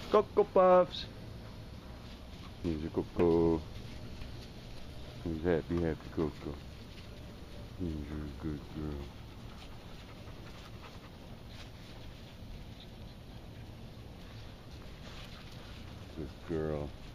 Cocoa Puffs. Here's a Coco. Who's happy, happy Coco? Here's a good girl. Good girl.